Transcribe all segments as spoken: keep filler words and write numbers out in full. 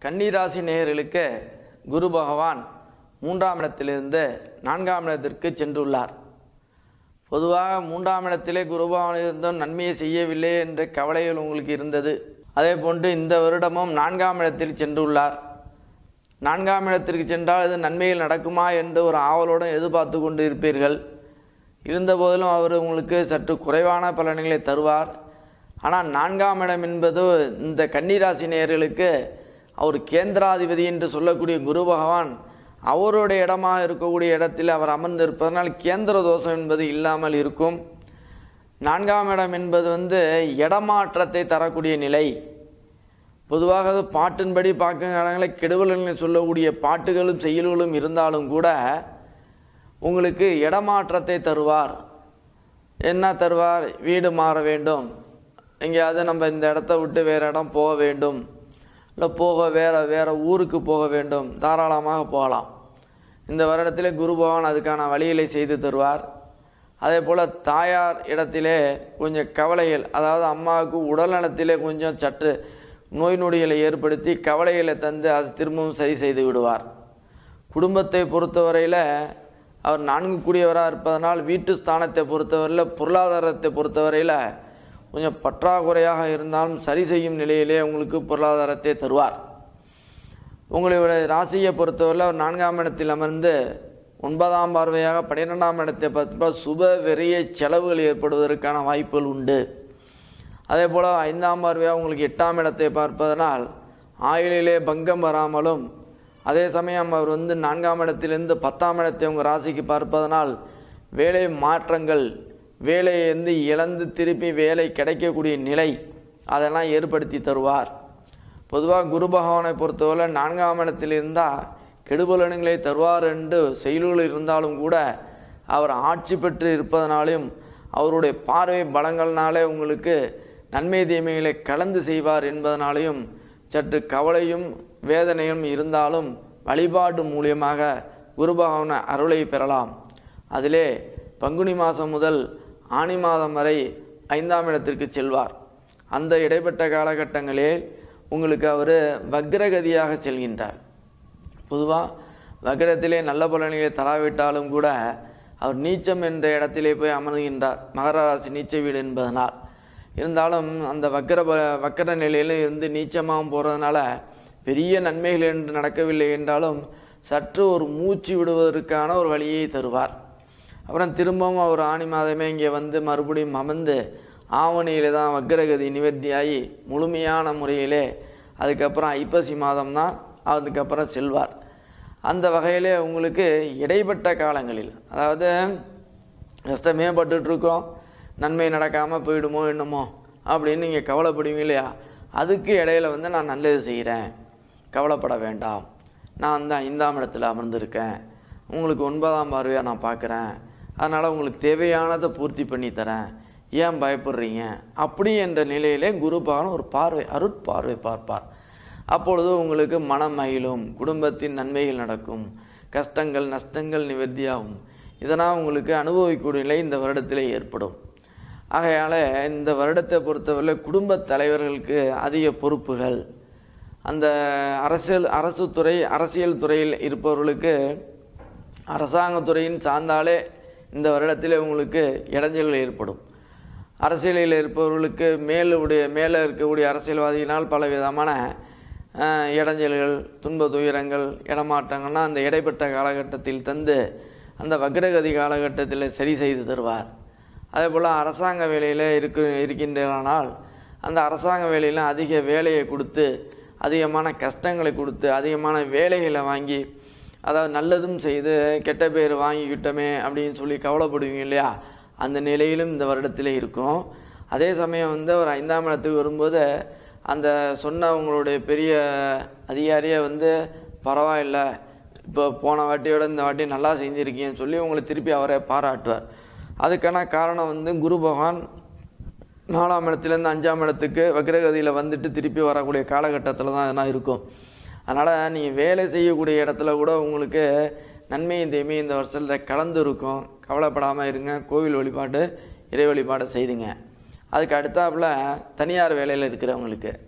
கன்னிராசி நேயர்களுக்கு குரு பகவான் மூன்றாம் இடத்திலிருந்து நான்காம் இடத்திற்கு சென்றுள்ளார். பொதுவாக மூன்றாம் இடத்திலே குரு பகவான் இருந்தும் நன்மையை செய்யவில்லை என்ற கவலைகள் உங்களுக்கு இருந்தது. அதே போன்று இந்த வருடமும் நான்காம் இடத்தில் சென்றுள்ளார். நான்காம் இடத்திற்கு சென்றால் இது நன்மையில் நடக்குமா என்று ஒரு ஆவலுடன் எதிர்பார்த்து கொண்டு இருப்பீர்கள். இருந்தபோதிலும் அவர் உங்களுக்கு சற்று குறைவான பலன்களை தருவார். ஆனால் நான்காம் இடம் என்பது இந்த கன்னிராசி நேயர்களுக்கு அவர் கேந்திராதிபதி என்று சொல்லக்கூடிய குரு பகவான் அவருடைய இடமாக இருக்கக்கூடிய இடத்தில் அவர் அமர்ந்திருப்பதனால் கேந்திர தோஷம் என்பது இல்லாமல் இருக்கும். நான்காம் இடம் என்பது வந்து இடமாற்றத்தை தரக்கூடிய நிலை. பொதுவாக அது பாட்டின்படி பார்க்கும் இடங்களை கெடுவல்களை சொல்லக்கூடிய பாட்டுகளும் செயல்களும் இருந்தாலும் கூட உங்களுக்கு இடமாற்றத்தை தருவார். என்ன தருவார்? வீடு மாற வேண்டும், எங்கேயாவது நம்ம இந்த இடத்த விட்டு வேறு இடம் போக வேண்டும், இல்லை போக வேறு வேறு ஊருக்கு போக வேண்டும், தாராளமாக போகலாம். இந்த வருடத்திலே குரு பகவான் அதுக்கான வழிகளை செய்து தருவார். அதே போல் தாயார் இடத்திலே கொஞ்சம் கவலைகள், அதாவது அம்மாவுக்கு உடல்நலத்திலே கொஞ்சம் சற்று நோய் நொடிகளை ஏற்படுத்தி கவலைகளை தந்து அது திரும்பவும் சரி செய்து விடுவார். குடும்பத்தை பொறுத்தவரையில் அவர் நான்கு கூடியவராக இருப்பதனால் வீட்டு ஸ்தானத்தை பொறுத்தவரையில் பொருளாதாரத்தை பொறுத்தவரையில் கொஞ்சம் பற்றாக்குறையாக இருந்தாலும் சரி செய்யும் நிலையிலே உங்களுக்கு பொருளாதாரத்தை தருவார். உங்களுடைய ராசியை பொறுத்தவரையில் அவர் நான்காம் இடத்தில் அமர்ந்து ஒன்பதாம் பார்வையாக பன்னிரெண்டாம் இடத்தை பார்த்தால் சுப வெறிய செலவுகள் ஏற்படுவதற்கான வாய்ப்புகள் உண்டு. அதே போல் ஐந்தாம் பார்வையாக உங்களுக்கு எட்டாம் இடத்தை பார்ப்பதனால் ஆயுளிலே பங்கம் வராமலும், அதே சமயம் அவர் வந்து நான்காம் இடத்திலிருந்து பத்தாம் இடத்தை உங்கள் ராசிக்கு பார்ப்பதனால் வேலை மாற்றங்கள், வேலையை வந்து இழந்து திருப்பி வேலை கிடைக்கக்கூடிய நிலை அதெல்லாம் ஏற்படுத்தி தருவார். பொதுவாக குரு பகவானை பொறுத்தவரை நான்காம் இடத்தில் இருந்தால் கெடுபலன்களை தருவார் என்று செயல்கள் இருந்தாலும் கூட அவர் ஆட்சி பெற்று இருப்பதனாலும் அவருடைய பார்வை பலங்கள்னாலே உங்களுக்கு நன்மை தீமைகளை கலந்து செய்வார் என்பதனாலையும் சற்று கவலையும் வேதனையும் இருந்தாலும் வழிபாடு மூலியமாக குரு பகவான அருளை பெறலாம். அதிலே பங்குனி மாதம் முதல் ஆனி மாதம் வரை ஐந்தாம் இடத்திற்கு செல்வார். அந்த இடைப்பட்ட காலகட்டங்களில் உங்களுக்கு அவர் வக்ரகதியாக செல்கின்றார். பொதுவாக வக்ரத்திலே நல்ல பலன்களை தராவிட்டாலும் கூட அவர் நீச்சம் என்ற இடத்திலே போய் அமர்கின்றார். மகர ராசி நீச்ச வீடு என்பதனால் இருந்தாலும் அந்த வக்கர வக்கர நிலையில் இருந்து நீச்சமாகவும் போகிறதுனால பெரிய நன்மைகள் என்று நடக்கவில்லை என்றாலும் சற்று ஒரு மூச்சு விடுவதற்கான ஒரு வழியை தருவார். அப்புறம் திரும்பவும் அவர் ஆணி மாதமே இங்கே வந்து மறுபடியும் அமர்ந்து ஆவணியில் தான் வக்ரகதி நிவர்த்தியாகி முழுமையான முறையிலே அதுக்கப்புறம் ஐப்பசி மாதம் தான் அதுக்கப்புறம் செல்வார். அந்த வகையிலே உங்களுக்கு இடைப்பட்ட காலங்களில், அதாவது கஷ்டமே பட்டுட்ருக்கோம், நன்மை நடக்காமல் போயிடுமோ என்னமோ அப்படின்னு நீங்கள் கவலைப்படுவீங்க இல்லையா, அதுக்கு இடையில வந்து நான் நல்லது செய்கிறேன், கவலைப்பட வேண்டாம், நான் வந்து ஐந்தாம் இடத்துல அமர்ந்திருக்கேன், உங்களுக்கு ஒன்பதாம் பார்வையாக நான் பார்க்குறேன், அதனால் உங்களுக்கு தேவையானதை பூர்த்தி பண்ணி தரேன், ஏன் பயப்படுறீங்க அப்படி என்ற நிலையிலே குரு பகவான் ஒரு பார்வை அருட்பார்வை பார்ப்பார். அப்பொழுது உங்களுக்கு மனம் மகிழும், குடும்பத்தின் நன்மைகள் நடக்கும், கஷ்டங்கள் நஷ்டங்கள் நிவர்த்தியாகும். இதனால் உங்களுக்கு அனுபவிக்கூடிய நிலை இந்த வருடத்திலே ஏற்படும். ஆகையால் இந்த வருடத்தை பொறுத்தவரை குடும்ப தலைவர்களுக்கு அதிக பொறுப்புகள், அந்த அரசியல் அரசு துறை அரசியல் துறையில் இருப்பவர்களுக்கு அரசாங்கத்துறையின் சார்ந்தாலே இந்த வருடத்தில் உங்களுக்கு இடைஞ்சல்கள் ஏற்படும். அரசியலில் இருப்பவர்களுக்கு மேலுடைய மேலே இருக்கக்கூடிய அரசியல்வாதியினால் பல விதமான இடைஞ்சல்கள், துன்ப துயரங்கள், இடமாற்றங்கள்னால் அந்த இடைப்பட்ட காலகட்டத்தில் தந்து அந்த வக்ரகதி காலகட்டத்தில் சரி செய்து தருவார். அதே போல் அரசாங்க வேலையில் இருக்கு இருக்கின்றனால் அந்த அரசாங்க வேலையில் அதிக வேலையை கொடுத்து அதிகமான கஷ்டங்களை கொடுத்து அதிகமான வேலைகளை வாங்கி, அதாவது நல்லதும் செய்து கெட்ட பேர் வாங்கிக்கிட்டோமே அப்படின்னு சொல்லி கவலைப்படுவீங்க இல்லையா, அந்த நிலையிலும் இந்த வருடத்தில் இருக்கும். அதே சமயம் வந்து ஒரு ஐந்தாம் இடத்துக்கு வரும்போது அந்த சொன்னவங்களுடைய பெரிய அதிகாரியை வந்து பரவாயில்லை, இப்போ போன வாட்டியோட இந்த வாட்டி நல்லா செஞ்சுருக்கீங்கன்னு சொல்லி உங்களை திருப்பி அவரை பாராட்டுவார். அதுக்கான காரணம் வந்து குரு பகவான் நாலாம் இடத்துலேருந்து அஞ்சாம் இடத்துக்கு வக்ரகதியில் வந்துட்டு திருப்பி வரக்கூடிய காலகட்டத்தில் தான் எதனா இருக்கும். அதனால் நீங்கள் வேலை செய்யக்கூடிய இடத்துல கூட உங்களுக்கு நன்மையும் தீமையும் இந்த வருஷத்தில் கலந்து இருக்கும். கவலைப்படாமல் இருங்க, கோவில் வழிபாடு இறை வழிபாடு செய்துங்க. அதுக்கு அடுத்தாப்புல தனியார் வேலையில் இருக்கிறவங்களுக்கு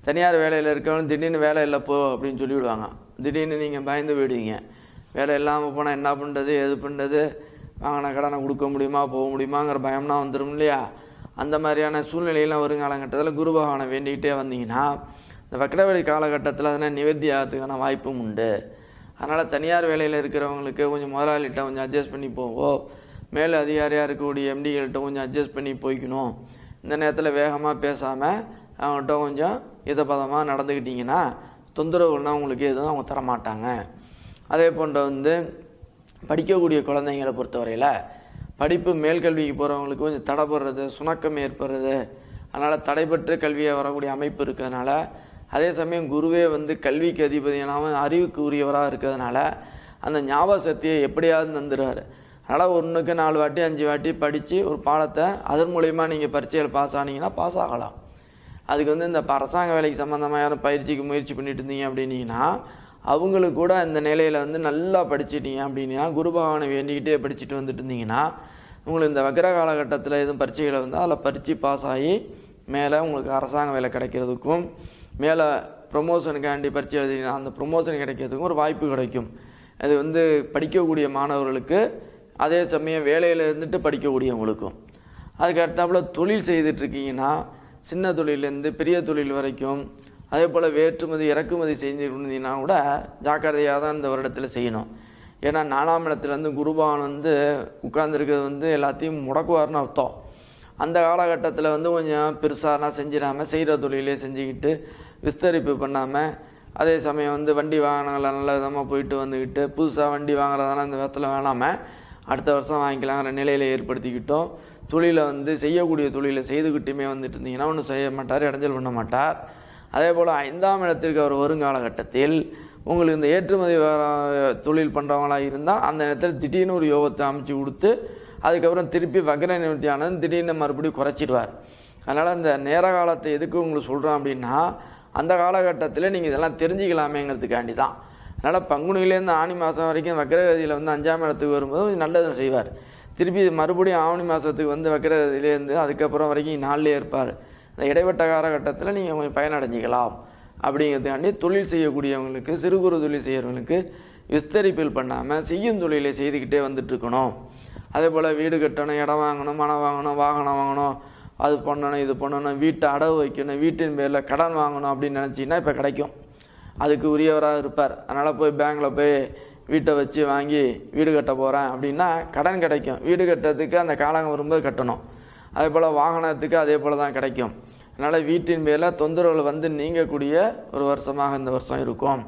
தனியார் வேலையில் இருக்கவங்க திடீர்னு வேலை இல்லை போ அப்படின்னு சொல்லிவிடுவாங்க. திடீர்னு நீங்கள் பயந்து போயிடுவீங்க. வேலை இல்லாமல் போனால் என்ன பண்ணுறது, எது பண்ணுறது, வாங்கின கடனை கொடுக்க முடியுமா, போக முடியுமாங்கிற பயம்னா வந்துடும் இல்லையா? அந்த மாதிரியான சூழ்நிலையெல்லாம் வருங்காலகட்டத்தில் குரு பகவானை வேண்டிக்கிட்டே வந்தீங்கன்னா இந்த வக்ரவழி காலகட்டத்தில் அதனால் நிவர்த்தி ஆகிறதுக்கான வாய்ப்பும் உண்டு. அதனால் தனியார் வேலையில் இருக்கிறவங்களுக்கு கொஞ்சம் முதலாளிகிட்ட கொஞ்சம் அட்ஜஸ்ட் பண்ணி போவோம், மேலே அதிகாரியாக இருக்கக்கூடிய எம்டிகள்கிட்ட கொஞ்சம் அட்ஜஸ்ட் பண்ணி போய்க்கணும். இந்த நேரத்தில் வேகமாக பேசாமல் அவங்கள்ட்ட கொஞ்சம் இதப்பதமாக நடந்துக்கிட்டிங்கன்னா தொந்தரவுகள்னால் உங்களுக்கு எதுவும் அவங்க தரமாட்டாங்க. அதே போன்ற வந்து படிக்கக்கூடிய குழந்தைங்களை பொறுத்தவரையில் படிப்பு மேல்கல்விக்கு போகிறவங்களுக்கு கொஞ்சம் தடைப்படுறது, சுணக்கம் ஏற்படுறது, அதனால் தடைபற்ற கல்வியாக வரக்கூடிய அமைப்பு இருக்கிறதுனால, அதே சமயம் குருவே வந்து கல்விக்கு அதிபதியானாமல் அறிவுக்கு உரியவராக இருக்கிறதுனால அந்த ஞாபக சக்தியை எப்படியாவது தந்துடுவார். அதனால் ஒன்றுக்கு நாலு வாட்டி அஞ்சு வாட்டி படித்து ஒரு பாடத்தை அதன் மூலயமா நீங்கள் பரீட்சையில் பாஸ் ஆனீங்கன்னா பாஸ் ஆகலாம். அதுக்கு வந்து இந்த அரசாங்க வேலைக்கு சம்மந்தமாக யாரும் பயிற்சிக்கு முயற்சி பண்ணிட்டு இருந்தீங்க அப்படின்னீங்கன்னா அவங்களுக்கு கூட இந்த நிலையில் வந்து நல்லா படிச்சுட்டீங்க அப்படின்னா குரு பகவானை வேண்டிக்கிட்டே படிச்சுட்டு வந்துட்டு இருந்தீங்கன்னா உங்களுக்கு இந்த வக்ர காலகட்டத்தில் எதுவும் பரீட்சைகளை வந்து அதில் பரீட்சை பாஸ் ஆகி மேலே உங்களுக்கு அரசாங்க வேலை கிடைக்கிறதுக்கும் மேலே ப்ரொமோஷனுக்காண்டி பரீட்சை எழுதினா அந்த ப்ரொமோஷன் கிடைக்கிறதுக்கும் ஒரு வாய்ப்பு கிடைக்கும். அது வந்து படிக்கக்கூடிய மாணவர்களுக்கு, அதே சமயம் வேலையில் இருந்துட்டு படிக்கக்கூடியவங்களுக்கும். அதுக்கு அடுத்தாப்புல தொழில் செய்துட்ருக்கீங்கன்னா சின்ன தொழிலேருந்து பெரிய தொழில் வரைக்கும், அதே போல் வேற்றுமதி இறக்குமதி செஞ்சுட்டு இருந்தீங்கன்னா கூட ஜாக்கிரதையாக தான் இந்த வருடத்தில் செய்யணும். ஏன்னா நாலாம் இடத்துலேருந்து குருபகவான் வந்து உட்கார்ந்துருக்கிறது வந்து எல்லாத்தையும் முடக்குவார்னு அர்த்தம். அந்த காலகட்டத்தில் வந்து கொஞ்சம் பெருசானா செஞ்சிடாமல் செய்கிற தொழிலே செஞ்சுக்கிட்டு விஸ்தரிப்பு பண்ணாமல், அதே சமயம் வந்து வண்டி வாகனங்களை நல்ல விதமாக போயிட்டு வந்துக்கிட்டு புதுசாக வண்டி வாங்குறதான இந்த விதத்தில் வேணாமல் அடுத்த வருஷம் வாங்கிக்கலாங்கிற நிலையில் ஏற்படுத்திக்கிட்டோம். தொழிலை வந்து செய்யக்கூடிய தொழிலை செய்துக்கிட்டுமே வந்துட்டு இருந்தீங்கன்னா ஒன்றும் செய்ய மாட்டார், இடைஞ்சல் பண்ண மாட்டார். அதே போல் ஐந்தாம் இடத்திற்கு அவர் வருங்காலகட்டத்தில் உங்களுக்கு இந்த ஏற்றுமதி தொழில் பண்ணுறவங்களாக இருந்தால் அந்த நேரத்தில் திடீர்னு ஒரு யோகத்தை அமைச்சு கொடுத்து அதுக்கப்புறம் திருப்பி வக்ர நிவர்த்தியானது திடீர்னு மறுபடியும் குறைச்சிடுவார். அதனால் அந்த நேர காலத்தை எதுக்கு உங்களுக்கு சொல்கிறோம் அப்படின்னா அந்த காலகட்டத்தில் நீங்கள் இதெல்லாம் தெரிஞ்சுக்கலாமேங்கிறதுக்காண்டி தான். அதனால் பங்குனிலேருந்து ஆணி மாதம் வரைக்கும் வக்ரகதியில் வந்து அஞ்சாம் இடத்துக்கு வரும்போது கொஞ்சம் நல்லதை செய்வார். திருப்பி மறுபடியும் ஆவணி மாதத்துக்கு வந்து வக்ரகதியிலேருந்து அதுக்கப்புறம் வரைக்கும் நாளிலே இருப்பார். இந்த இடைப்பட்ட காலகட்டத்தில் நீங்கள் கொஞ்சம் பயனடைஞ்சிக்கலாம் அப்படிங்கிறதுக்காண்டி தொழில் செய்யக்கூடியவங்களுக்கு, சிறு குறு தொழில் செய்கிறவங்களுக்கு விஸ்தரிப்பில் பண்ணாமல் செய்யும் தொழிலை செய்துக்கிட்டே வந்துட்டுருக்கணும். அதே போல் வீடு கட்டணும், இடம் வாங்கணும், மனம் வாங்கணும், வாகனம் வாங்கணும், அது பண்ணணும், இது பண்ணணும், வீட்டை அடவு வைக்கணும், வீட்டின் பேரில் கடன் வாங்கணும் அப்படின்னு நினச்சிங்கன்னா இப்போ கிடைக்கும். அதுக்கு உரியவராக இருப்பார். அதனால் போய் பேங்கில் போய் வீட்டை வச்சு வாங்கி வீடு கட்ட போகிறேன் அப்படின்னா கடன் கிடைக்கும். வீடு கட்டுறதுக்கு அந்த காலம் வரும்போது கட்டணும். அதே போல் வாகனத்துக்கு அதே போல் தான் கிடைக்கும். அதனால் வீட்டின் பேரில் தொந்தரவுகள் வந்து நீங்கக்கூடிய ஒரு வருஷமாக இந்த வருஷம் இருக்கும்.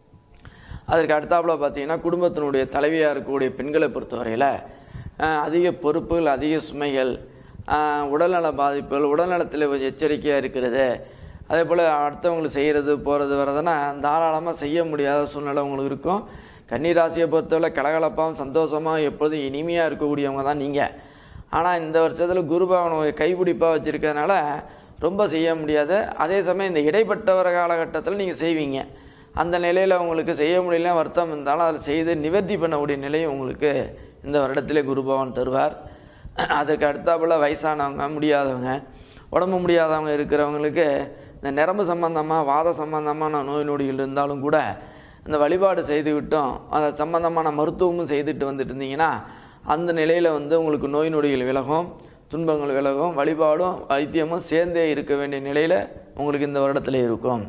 அதற்கு அடுத்தாப்பில் பார்த்தீங்கன்னா குடும்பத்தினுடைய தலைவியாக இருக்கக்கூடிய பெண்களை பொறுத்தவரையில் அதிக பொறுப்புகள், அதிக சுமைகள், உடல்நல பாதிப்புகள், உடல்நலத்தில் கொஞ்சம் எச்சரிக்கையாக இருக்கிறது. அதே போல் அடுத்தவங்களுக்கு செய்கிறது போகிறது வரதுன்னா தாராளமாக செய்ய முடியாத சூழ்நிலை உங்களுக்கு இருக்கும். கன்னிராசியை பொறுத்தவரை கலகலப்பாகவும் சந்தோஷமாக எப்பொழுதும் இனிமையாக இருக்கக்கூடியவங்க தான் நீங்கள். ஆனால் இந்த வருஷத்தில் குரு பகவான் கைப்பிடிப்பாக வச்சுருக்கிறதுனால ரொம்ப செய்ய முடியாது. அதே சமயம் இந்த இடைப்பட்ட வர காலகட்டத்தில் நீங்கள் செய்வீங்க. அந்த நிலையில் உங்களுக்கு செய்ய முடியல வருத்தம் இருந்தாலும் அதில் செய்து நிவர்த்தி பண்ணக்கூடிய நிலையும் உங்களுக்கு இந்த வருடத்திலே குரு பகவான் தருவார். அதுக்கு அடுத்தாப்புல வயசானவங்க, முடியாதவங்க, உடம்பு முடியாதவங்க இருக்கிறவங்களுக்கு இந்த நரம்பு சம்பந்தமாக வாத சம்பந்தமான நோய் நொடிகள் இருந்தாலும் கூட இந்த வழிபாடு செய்து விட்டோம் அதை சம்பந்தமான மருத்துவமும் செய்துட்டு வந்துட்டு இருந்தீங்கன்னா அந்த நிலையில் வந்து உங்களுக்கு நோய் நொடிகள் விலகும், துன்பங்கள் விலகும், வழிபாடும் வைத்தியமும் சேர்ந்தே இருக்க வேண்டிய நிலையில் உங்களுக்கு இந்த வருடத்தில் இருக்கும்.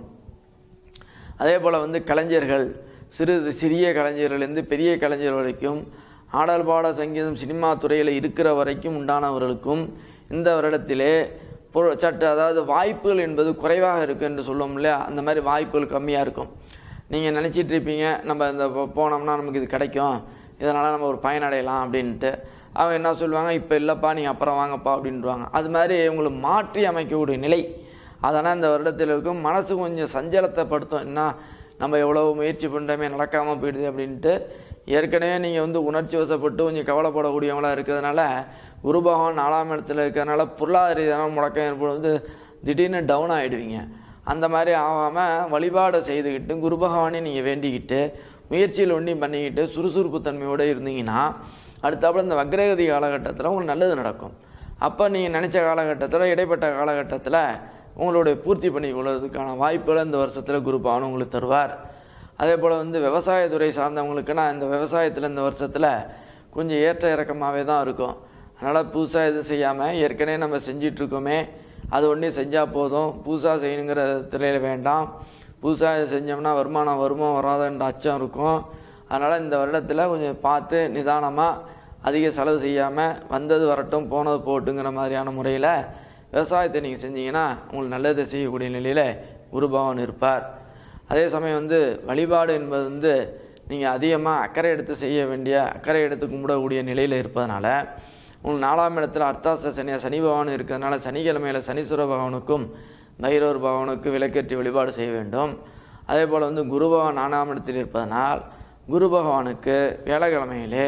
அதே போல் வந்து கலைஞர்கள், சிறு சிறிய கலைஞர்கள்லேருந்து பெரிய கலைஞர் வரைக்கும், ஆடல் பாட சங்கீதம் சினிமா துறையில் இருக்கிற வரைக்கும் உண்டானவர்களுக்கும் இந்த வருடத்திலே சற்று அதாவது வாய்ப்புகள் என்பது குறைவாக இருக்குது என்று சொல்லுவோம் இல்லையா, அந்த மாதிரி வாய்ப்புகள் கம்மியாக இருக்கும். நீங்கள் நினச்சிட்டு இருப்பீங்க நம்ம இந்த போனோம்னா நமக்கு இது கிடைக்கும், இதனால் நம்ம ஒரு பயனடையலாம் அப்படின்ட்டு. அவங்க என்ன சொல்லுவாங்க, இப்போ இல்லைப்பா நீங்கள் அப்புறம் வாங்கப்பா அப்படின்ட்டுவாங்க. அது மாதிரி உங்களுக்கு மாற்றி அமைக்கக்கூடிய நிலை அதனால் இந்த வருடத்தில் இருக்கும். மனசு கொஞ்சம் சஞ்சலத்தை படுத்தும், என்ன நம்ம எவ்வளோ முயற்சி பண்ணுறோமே நடக்காமல் போயிடுது அப்படின்ட்டு. ஏற்கனவே நீங்கள் வந்து உணர்ச்சி வசப்பட்டு கொஞ்சம் கவலைப்படக்கூடியவங்களாக இருக்கிறதுனால குரு பகவான் நாலாம் இடத்துல இருக்கிறதுனால பொருளாதார ரீதியான முடக்கம் ஏற்படுவது திடீர்னு டவுன் ஆகிடுவீங்க. அந்த மாதிரி ஆகாமல் வழிபாடை செய்துக்கிட்டு குரு பகவானே நீங்கள் வேண்டிக்கிட்டு முயற்சியில் ஒன்றி பண்ணிக்கிட்டு சுறுசுறுப்பு தன்மையோடு இருந்தீங்கன்னா அடுத்தாப்புல இந்த வக்ரகதி காலகட்டத்தில் உங்களுக்கு நல்லது நடக்கும். அப்போ நீங்கள் நினச்ச காலகட்டத்தில் இடைப்பட்ட காலகட்டத்தில் உங்களுடைய பூர்த்தி பண்ணி கொள்வதற்கான வாய்ப்புகளை இந்த வருஷத்தில் குரு பகவான் உங்களுக்கு தருவார். அதே போல் வந்து விவசாயத்துறை சார்ந்தவங்களுக்குன்னா இந்த விவசாயத்தில் இந்த வருஷத்தில் கொஞ்சம் ஏற்ற இறக்கமாகவே தான் இருக்கும். அதனால் புதுசாக எதுவும் செய்யாமல் ஏற்கனவே நம்ம செஞ்சிட்ருக்கோமே அது ஒன்றே செஞ்சால் போதும், புதுசாக செய்யணுங்கிற திரையில வேண்டாம். புதுசாக செஞ்சோம்னா வருமானம் வருமோ வராதுன்ற அச்சம் இருக்கும். அதனால் இந்த வருடத்தில் கொஞ்சம் பார்த்து நிதானமாக அதிக செலவு செய்யாமல் வந்தது வரட்டும் போனது போட்டுங்கிற மாதிரியான முறையில் விவசாயத்தை நீங்கள் செஞ்சீங்கன்னா உங்களுக்கு நல்லதை செய்யக்கூடிய நிலையில் குரு பகவான் இருப்பார். அதே சமயம் வந்து வழிபாடு என்பது வந்து நீங்கள் அதிகமாக அக்கறை எடுத்து செய்ய வேண்டிய அக்கறை எடுத்து கும்பிடக்கூடிய நிலையில் இருப்பதனால உங்களுக்கு நாலாம் இடத்துல அர்த்தாச சனியாக சனி பகவான் இருக்கிறதுனால சனிக்கிழமையில் சனீஸ்வர பகவானுக்கும் பைரவர் பகவானுக்கும் விளக்கேற்றி வழிபாடு செய்ய வேண்டும். அதே போல் வந்து குரு பகவான் நாலாம் இடத்தில் இருப்பதனால் குரு பகவானுக்கு வியாழக்கிழமையிலே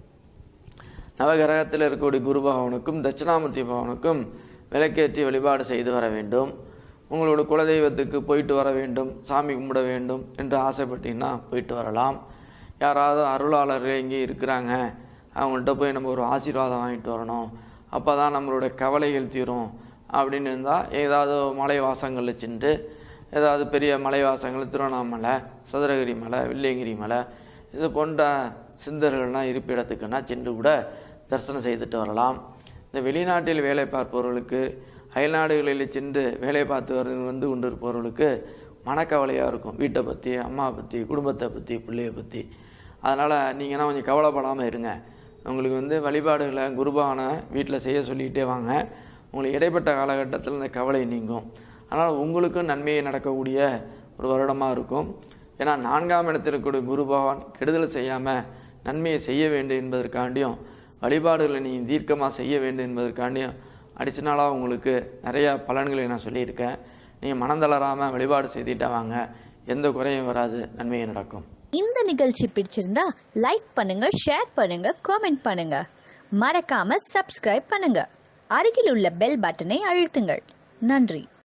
நவகிரகத்தில் இருக்கக்கூடிய குரு பகவானுக்கும் தட்சிணாமூர்த்தி பகவானுக்கும் விளக்கேற்றி வழிபாடு செய்து வர வேண்டும். உங்களோட குலதெய்வத்துக்கு போயிட்டு வர வேண்டும், சாமி கும்பிட வேண்டும் என்று ஆசைப்பட்டீங்கன்னா போயிட்டு வரலாம். யாராவது அருளாளர்கள் இங்கே இருக்கிறாங்க, அவங்கள்ட்ட போய் நம்ம ஒரு ஆசீர்வாதம் வாங்கிட்டு வரணும், அப்போ தான் நம்மளுடைய கவலைகள் தீரும் அப்படின்னு இருந்தால் ஏதாவது மலை வாசங்களில் சென்று ஏதாவது பெரிய மலை வாசங்கள் திருவண்ணாமலை, சதுரகிரி மலை, வில்லியங்கிரி மலை இது போன்ற சிந்தர்கள்லாம் இருப்பிடத்துக்குன்னா சென்று கூட தரிசனம் செய்துட்டு வரலாம். இந்த வெளிநாட்டில் வேலை பார்ப்பவர்களுக்கு அயல்நாடுகளில் சென்று வேலை பார்த்து வர வந்து கொண்டு இருப்பவர்களுக்கு மனக்கவலையாக இருக்கும். வீட்டை பற்றி, அம்மா பற்றி, குடும்பத்தை பற்றி, பிள்ளையை பற்றி. அதனால் நீங்கன்னா கொஞ்சம் கவலைப்படாமல் இருங்க. உங்களுக்கு வந்து வழிபாடுகளை குருபானை வீட்டில் செய்ய சொல்லிக்கிட்டே வாங்க. உங்களுக்கு இடைப்பட்ட காலகட்டத்தில் இந்த கவலை நீங்கும். அதனால் உங்களுக்கும் நன்மையை நடக்கக்கூடிய ஒரு வருடமாக இருக்கும். ஏன்னா நான்காம் இடத்தில் இருக்கக்கூடிய குரு பகவான் கெடுதல் செய்யாமல் நன்மையை செய்ய வேண்டும் என்பதற்காண்டியும் வழிபாடுகளை நீங்கள் தீர்க்கமாக செய்ய வேண்டும் என்பதற்காண்டியும் அடிஷனலாக உங்களுக்கு நிறையா பலன்களை நான் சொல்லியிருக்கேன். நீங்கள் மனந்தளராமல் வழிபாடு செய்துட்டா வாங்க, எந்த குறையும் வராது, நன்மையை நடக்கும். இந்த நிகழ்ச்சி பிடிச்சிருந்தா லைக் பண்ணுங்க, ஷேர் பண்ணுங்க, காமெண்ட் பண்ணுங்க, மறக்காம சப்ஸ்கிரைப் பண்ணுங்க, அருகில் உள்ள பெல் பட்டனை அழுத்துங்கள். நன்றி.